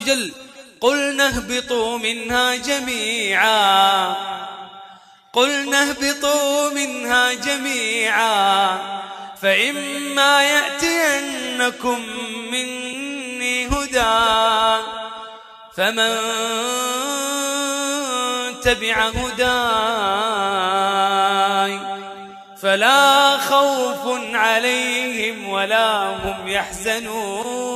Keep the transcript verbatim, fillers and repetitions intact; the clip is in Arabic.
وجل قلنا اهبطوا منها جميعا قلنا اهبطوا منها جميعا فإما يأتينكم مني هدى فمن تبع هداي فلا خوف عليهم ولا هم يحزنون.